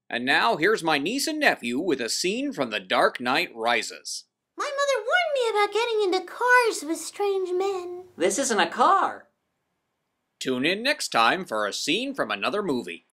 And now here's my niece and nephew with a scene from The Dark Knight Rises. My mother warned me about getting into cars with strange men. This isn't a car. Tune in next time for a scene from another movie.